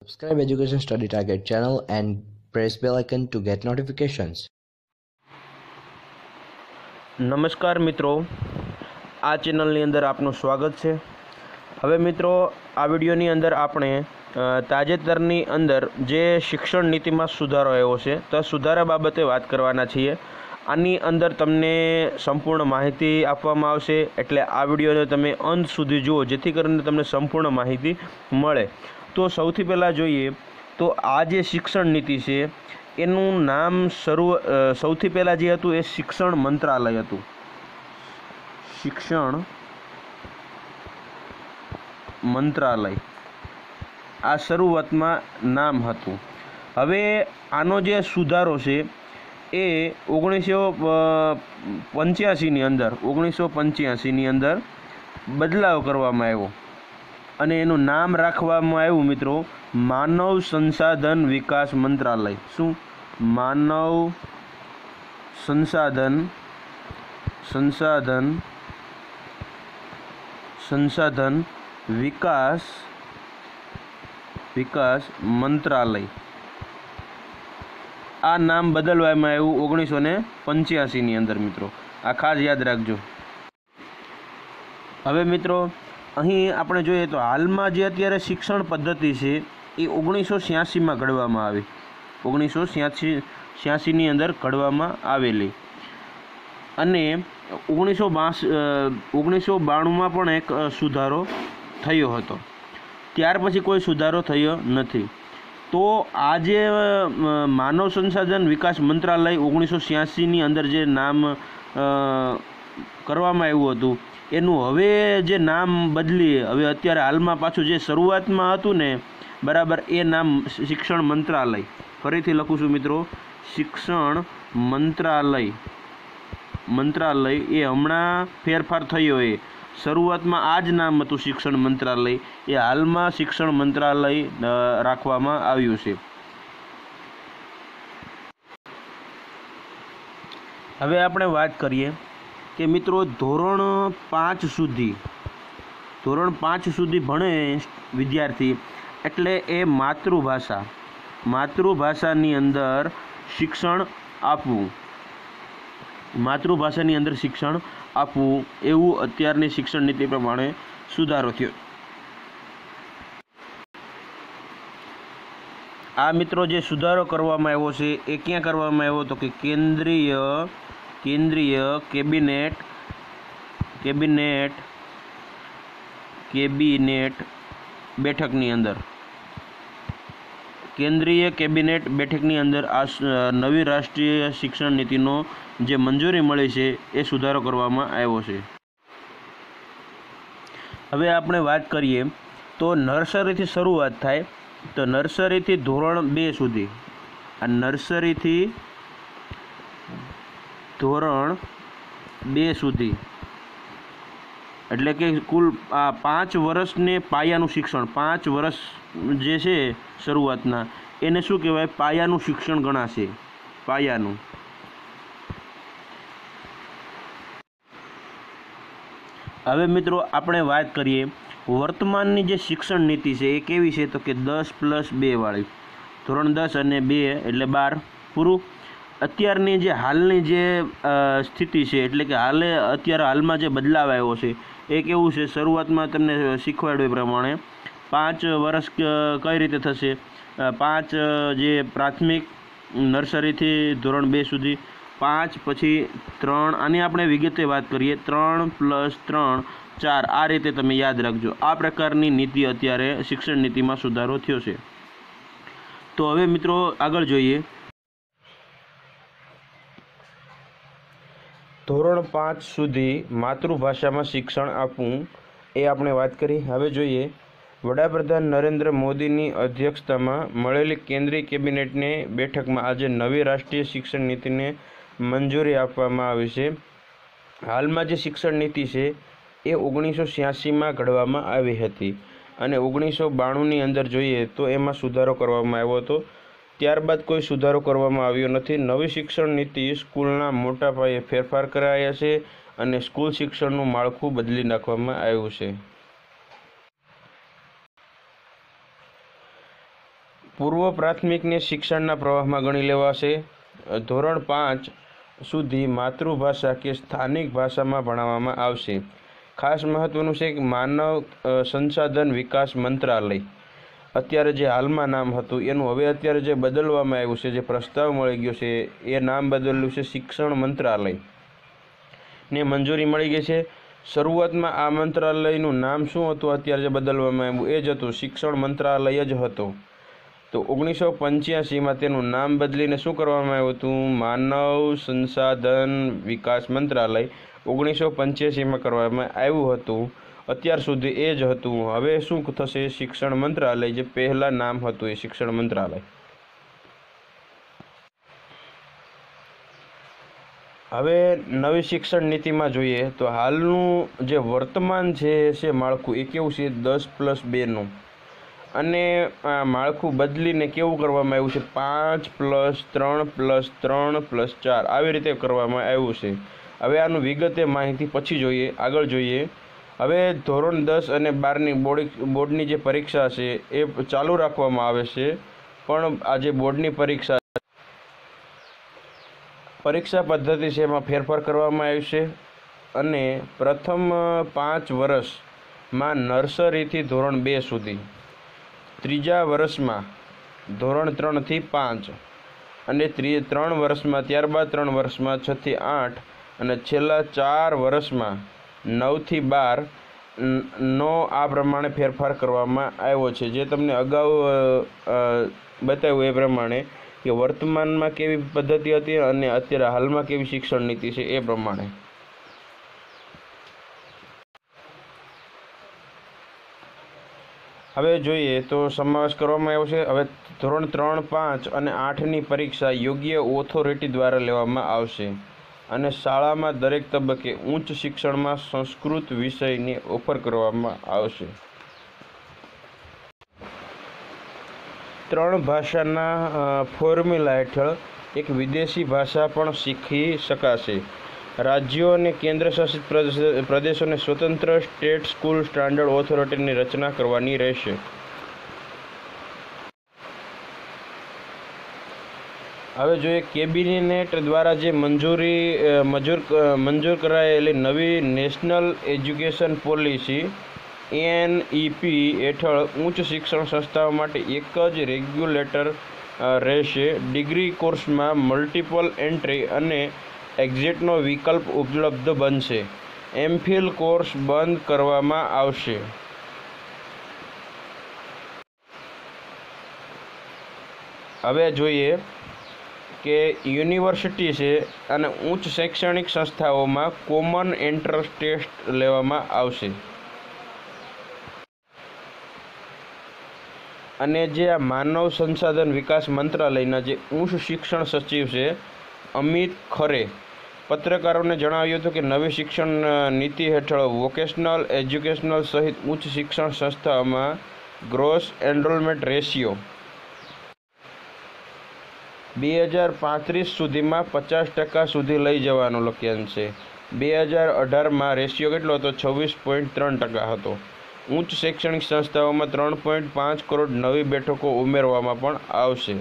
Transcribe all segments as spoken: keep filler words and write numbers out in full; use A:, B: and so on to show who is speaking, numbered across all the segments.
A: Subscribe Education Study Target channel and press bell icon to get notifications.
B: નમસ્કાર મિત્રો, આ ચેનલની અંદર આપનું સ્વાગત છે। હવે મિત્રો આ વિડીયોની અંદર આપણે તાજેતરની અંદર જે શિક્ષણ નીતિમાં સુધારો આવ્યો છે તો સુધારા બાબતે વાત કરવાના છીએ। આની અંદર તમને સંપૂર્ણ માહિતી આપવામાં આવશે, એટલે આ વિડીયોને તમે અંત સુધી જુઓ જેથી કરીને તમને સંપૂર્ણ માહિતી મળે। તો સૌથી પહેલાં જોઈએ તો આ જે શિક્ષણ નીતિ છે એનું નામ શરૂ સૌથી પહેલાં જે હતું એ શિક્ષણ મંત્રાલય હતું। શિક્ષણ મંત્રાલય આ શરૂઆતમાં નામ હતું। હવે આનો જે સુધારો છે એ ઓગણીસો પંચ્યાસીની અંદર ઓગણીસો પંચ્યાસીની અંદર બદલાવ કરવામાં આવ્યો અને એનું નામ રાખવામાં આવ્યું મિત્રો માનવ સંસાધન વિકાસ મંત્રાલય। શું? માનવ સંસાધન સંસાધન સંસાધન વિકાસ વિકાસ મંત્રાલય આ નામ બદલવામાં આવ્યું ઓગણીસો ને પંચ્યાસીની અંદર મિત્રો, આ ખાસ યાદ રાખજો। હવે મિત્રો અહીં આપણે જોઈએ તો હાલમાં જે અત્યારે શિક્ષણ પદ્ધતિ છે એ ઓગણીસો છ્યાસીમાં ઘડવામાં આવી ઓગણીસો છ્યાસી છ્યાસીની અંદર ઘડવામાં આવેલી અને ઓગણીસો બાસ ઓગણીસો બાણુંમાં પણ એક સુધારો થયો હતો, ત્યાર પછી કોઈ સુધારો થયો નથી। તો આ જે માનવ સંસાધન વિકાસ મંત્રાલય ઓગણીસો છ્યાસીની અંદર જે નામ કરવામાં આવ્યું હતું એનું હવે જે નામ બદલી હવે અત્યારે હાલમાં પાછું જે શરૂઆતમાં હતું ને બરાબર એ નામ શિક્ષણ મંત્રાલય, ફરીથી લખું છું મિત્રો, શિક્ષણ મંત્રાલય મંત્રાલય એ હમણાં ફેરફાર થયો। એ શરૂઆતમાં આ જ નામ હતું શિક્ષણ મંત્રાલય, એ હાલમાં શિક્ષણ મંત્રાલય રાખવામાં આવ્યું છે। હવે આપણે વાત કરીએ કે મિત્રો ધોરણ પાંચ સુધી ધોરણ પાંચ સુધી ભણે વિદ્યાર્થી એટલે એ માતૃભાષા માતૃભાષાની અંદર શિક્ષણ આપવું માતૃભાષાની અંદર શિક્ષણ આપવું એવું અત્યારની શિક્ષણ નીતિ પ્રમાણે સુધારો થયો। આ મિત્રો જે સુધારો કરવામાં આવ્યો છે એ ક્યાં કરવામાં આવ્યો તો કે કેન્દ્રીય કેન્દ્રીય કેબિનેટ કેબિનેટ કેબિનેટ બેઠકની અંદર કેન્દ્રીય કેબિનેટ બેઠકની અંદર આ નવી રાષ્ટ્રીય શિક્ષણ નીતિનો જે મંજૂરી મળી છે એ સુધારો કરવામાં આવ્યો છે। હવે આપણે વાત કરીએ તો નર્સરીથી શરૂઆત થાય તો નર્સરીથી ધોરણ બે સુધી આ નર્સરીથી ધોરણ બે સુધી એટલે કે કુલ આ પાંચ વર્ષને પાયાનું શિક્ષણ પાંચ વર્ષ જે છે શરૂઆતના એને શું કહેવાય? પાયાનું શિક્ષણ ગણાશે, પાયાનું। હવે મિત્રો આપણે વાત કરીએ વર્તમાનની જે શિક્ષણ નીતિ છે એ કેવી છે તો કે દસ પ્લસ બે વાળી, ધોરણ દસ અને બે એટલે બાર પૂરું। અત્યારની જે હાલની જે સ્થિતિ છે એટલે કે હાલે અત્યારે હાલમાં જે બદલાવ આવ્યો છે એ કેવું છે? શરૂઆતમાં તમને શીખવાડ્યું એ પ્રમાણે પાંચ વર્ષ કઈ રીતે થશે, પાંચ જે પ્રાથમિક નર્સરીથી ધોરણ બે સુધી પાંચ, પછી ત્રણ, આની આપણે વિગતે વાત કરીએ ત્રણ પ્લસ ત્રણ ચાર, આ રીતે તમે યાદ રાખજો। આ પ્રકારની નીતિ અત્યારે શિક્ષણ નીતિમાં સુધારો થયો છે। તો હવે મિત્રો આગળ જોઈએ ધોરણ પાંચ સુધી માતૃભાષામાં શિક્ષણ આપવું એ આપણે વાત કરી। હવે જોઈએ વડાપ્રધાન નરેન્દ્ર મોદીની અધ્યક્ષતામાં મળેલી કેન્દ્રીય કેબિનેટની બેઠકમાં આજે નવી રાષ્ટ્રીય શિક્ષણ નીતિને મંજૂરી આપવામાં આવી છે। હાલમાં જે શિક્ષણ નીતિ છે એ ઓગણીસો છ્યાસીમાં ઘડવામાં આવી હતી અને ઓગણીસો બાણુંની અંદર જોઈએ તો એમાં સુધારો કરવામાં આવ્યો હતો, ત્યારબાદ કોઈ સુધારો કરવામાં આવ્યો નથી। નવી શિક્ષણ નીતિ સ્કૂલના મોટા પાયે ફેરફાર કરાયા છે અને સ્કૂલ શિક્ષણનું માળખું બદલી નાખવામાં આવ્યું છે। પૂર્વ પ્રાથમિકને શિક્ષણના પ્રવાહમાં ગણી લેવાશે. ધોરણ પાંચ સુધી માતૃભાષા કે સ્થાનિક ભાષામાં ભણાવવામાં આવશે. ખાસ મહત્ત્વનું છે કે માનવ સંસાધન વિકાસ મંત્રાલય, અત્યારે જે હાલમાં નામ હતું એનું હવે અત્યારે જે બદલવામાં આવ્યું છે, જે પ્રસ્તાવ મળી ગયો છે, એ નામ બદલ્યું છે શિક્ષણ મંત્રાલય ને મંજૂરી મળી ગઈ છે. શરૂઆતમાં આ મંત્રાલયનું નામ શું હતું, અત્યારે જે બદલવામાં આવ્યું એ જ હતું, શિક્ષણ મંત્રાલય જ હતો. તો ઓગણીસો પંચ્યાસીમાં તેનું નામ બદલીને શું કરવામાં આવ્યું હતું, માનવ સંસાધન વિકાસ મંત્રાલય ઓગણીસો પંચ્યાસીમાં કરવામાં આવ્યું હતું. અત્યાર સુધી એ જ હતું. હવે શું થશે, શિક્ષણ મંત્રાલય, જે પહેલાં નામ હતું એ શિક્ષણ મંત્રાલય. હવે નવી શિક્ષણ નીતિમાં જોઈએ તો હાલનું જે વર્તમાન છે છે માળખું એ કેવું છે, દસ પ્લસ બેનું, અને આ માળખું બદલીને કેવું કરવામાં આવ્યું છે, પાંચ પ્લસ ત્રણ પ્લસ ત્રણ પ્લસ ચાર આવી રીતે કરવામાં આવ્યું છે. હવે આનું વિગતે માહિતી પછી જોઈએ, આગળ જોઈએ. હવે ધોરણ દસ અને બારની બોર્ડ બોર્ડની જે પરીક્ષા છે એ ચાલુ રાખવામાં આવે છે, પણ આ જે બોર્ડની પરીક્ષા પરીક્ષા પદ્ધતિ છે એમાં ફેરફાર કરવામાં આવ્યું છે. અને પ્રથમ પાંચ વર્ષમાં નર્સરીથી ધોરણ બે સુધી, ત્રીજા વર્ષમાં ધોરણ ત્રણથી પાંચ, અને ત્રી ત્રણ વર્ષમાં ત્યારબાદ ત્રણ વર્ષમાં છથી આઠ, અને છેલ્લા ચાર વર્ષમાં નવથી બાર નો આ પ્રમાણે ફેરફાર કરવામાં આવ્યો છે. જે તમને અગાઉ બતાવ્યું એ પ્રમાણે કે વર્તમાનમાં કેવી પદ્ધતિ હતી અને અત્યારે હાલમાં કેવી શિક્ષણ નીતિ છે એ પ્રમાણે. હવે જોઈએ તો સમાવેશ કરવામાં આવ્યો છે. હવે ધોરણ ત્રણ પાંચ અને આઠની પરીક્ષા યોગ્ય ઓથોરિટી દ્વારા લેવામાં આવશે, અને શાળામાં દરેક તબક્કે ઉચ્ચ શિક્ષણમાં સંસ્કૃત વિષયને ઓફર કરવામાં આવશે. ત્રણ ભાષાના ફોર્મ્યુલા હેઠળ એક વિદેશી ભાષા પણ શીખી શકાશે. રાજ્યો અને કેન્દ્રશાસિત પ્રદેશોને સ્વતંત્ર સ્ટેટ સ્કૂલ સ્ટાન્ડર્ડ ઓથોરિટીની રચના કરવાની રહેશે. હવે જોઈએ કેબિનેટ દ્વારા જે મંજૂરી મંજૂર મંજૂર કરાયેલી નવી national education policy N E P હેઠળ ઉચ્ચ શિક્ષણ સંસ્થાઓ માટે એક જ રેગ્યુલેટર રહેશે. ડિગ્રી કોર્સમાં મલ્ટિપલ એન્ટ્રી અને એક્ઝિટનો વિકલ્પ ઉપલબ્ધ બનશે. એમફિલ કોર્સ બંધ કરવામાં આવશે. હવે જોઈએ કે યુનિવર્સિટી છે અને ઉચ્ચ શૈક્ષણિક સંસ્થાઓમાં કોમન એન્ટ્રન્સ ટેસ્ટ લેવામાં આવશે. અને જે આ માનવ સંસાધન વિકાસ મંત્રાલયના જે ઉચ્ચ શિક્ષણ સચિવ છે અમિત ખરે પત્રકારોને જણાવ્યું હતું કે નવી શિક્ષણ નીતિ હેઠળ વોકેશનલ એજ્યુકેશનલ સહિત ઉચ્ચ શિક્ષણ સંસ્થાઓમાં ગ્રોસ એનરોલમેન્ટ રેશિયો બે હજાર પાંત્રીસ સુધીમાં પચાસ ટકા સુધી લઈ જવાનો લક્ષ્યાંક છે. બે હજાર અઢારમાં રેશિયો કેટલો હતો, છવ્વીસ પોઈન્ટ ત્રણ ટકા હતો. ઉચ્ચ શૈક્ષણિક સંસ્થાઓમાં ત્રણ પોઈન્ટ પાંચ કરોડ નવી બેઠકો ઉમેરવામાં પણ આવશે.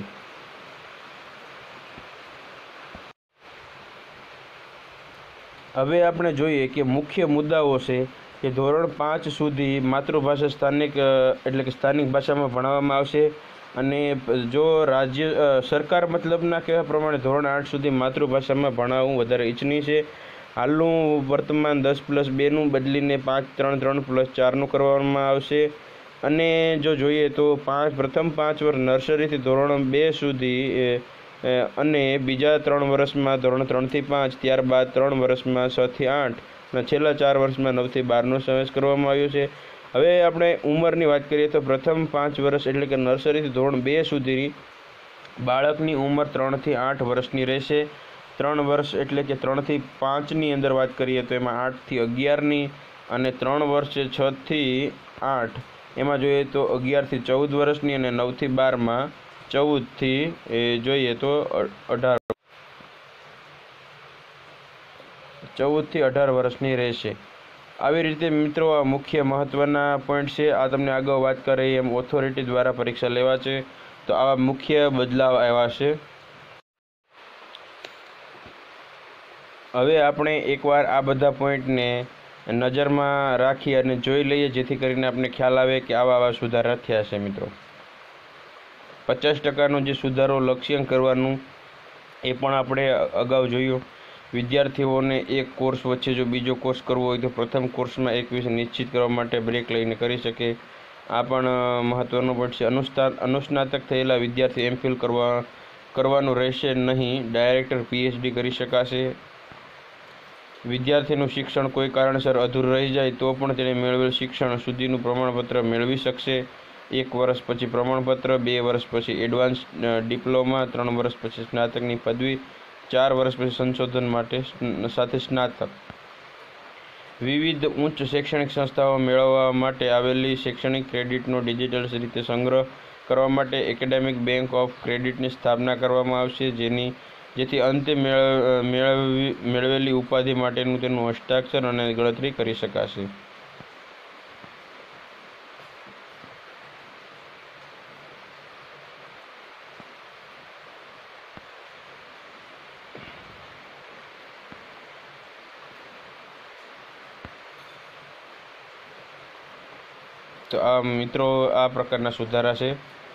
B: હવે આપણે જોઈએ કે મુખ્ય મુદ્દાઓ છે કે ધોરણ પાંચ સુધી માતૃભાષા સ્થાનિક એટલે કે સ્થાનિક ભાષામાં ભણાવવામાં આવશે, અને જો રાજ્ય સરકાર મતલબના કહેવા પ્રમાણે ધોરણ આઠ સુધી માતૃભાષામાં ભણાવવું વધારે ઈચ્છનીય છે. હાલનું વર્તમાન દસ પ્લસ બેનું બદલીને પાંચ ત્રણ ત્રણ પ્લસ ચારનું કરવામાં આવશે. અને જો જોઈએ તો પાંચ પ્રથમ પાંચ વર્ષ નર્સરીથી ધોરણ બે સુધી, અને બીજા ત્રણ વર્ષમાં ધોરણ ત્રણથી પાંચ, ત્યારબાદ ત્રણ વર્ષમાં છથી આઠ, અને છેલ્લા ચાર વર્ષમાં નવથી બારનો સમાવેશ કરવામાં આવ્યો છે. હવે આપણે ઉંમરની વાત કરીએ તો પ્રથમ પાંચ વર્ષ એટલે કે નર્સરીથી ધોરણ બે સુધીની બાળકની ઉંમર ત્રણથી આઠ વર્ષની રહેશે. ત્રણ વર્ષ એટલે કે ત્રણથી પાંચની અંદર વાત કરીએ તો એમાં આઠથી અગિયારની, અને ત્રણ વર્ષ છે છથી આઠ એમાં જોઈએ તો અગિયારથી ચૌદ વર્ષની, અને નવથી બારમાં ચૌદથી એ જોઈએ તો અઢાર ચૌદથી અઢાર વર્ષની રહેશે. આવી રીતે મિત્રો આ મુખ્ય મહત્ત્વના પોઈન્ટ છે. આ તમને આગળ વાત કરી એમ ઓથોરિટી દ્વારા પરીક્ષા લેવા છે. તો આવા મુખ્ય બદલાવ આવ્યા છે। હવે આપણે એકવાર આ બધા પોઈન્ટને નજરમાં રાખી અને જોઈ લઈએ, જેથી કરીને આપણે ખ્યાલ આવે કે આવા આવા સુધારા થયા છે। મિત્રો પચાસ ટકાનો જે સુધારો લક્ષ્યાંક કરવાનું એ પણ આપણે અગાઉ જોયું। વિદ્યાર્થીઓને એક કોર્સ વચ્ચે જો બીજો કોર્સ કરવો હોય તો પ્રથમ કોર્સમાં એક વિષય નિશ્ચિત કરવા માટે બ્રેક લઈને કરી શકે, આ પણ મહત્ત્વનું પડશે। અનુસ્નાત અનુસ્નાતક થયેલા વિદ્યાર્થી એમફિલ કરવા કરવાનું રહેશે નહીં, ડાયરેક્ટર પીએચડી કરી શકાશે। વિદ્યાર્થીનું શિક્ષણ કોઈ કારણસર અધૂરું રહી જાય તો પણ તેણે મેળવેલ શિક્ષણ સુધીનું પ્રમાણપત્ર મેળવી શકશે। એક વર્ષ પછી પ્રમાણપત્ર, બે વર્ષ પછી એડવાન્સ ડિપ્લોમા, ત્રણ વર્ષ પછી સ્નાતકની પદવી, ચાર વર્ષ પછી સંશોધન માટે સાથે સ્નાતક। વિવિધ ઉચ્ચ શૈક્ષણિક સંસ્થાઓ મેળવવા માટે આવેલી શૈક્ષણિક ક્રેડિટનો ડિજિટલ રીતે સંગ્રહ કરવા માટે એકેડેમિક બેંક ઓફ ક્રેડિટની સ્થાપના કરવામાં આવશે, જેની જેથી અંતે મેળવી મેળવેલી ઉપાધિ માટેનું તેનું હસ્તાક્ષર અને ગણતરી કરી શકાશે। તો આ મિત્રો આ પ્રકારના સુધારા છે।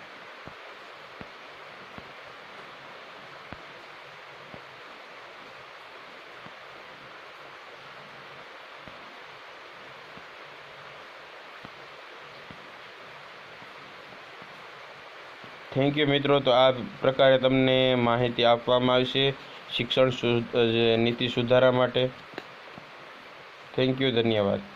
B: થેન્ક યુ મિત્રો। તો આ પ્રકારે તમને માહિતી આપવામાં આવશે શિક્ષણ નીતિ સુધારા માટે। થેન્ક યુ, ધન્યવાદ।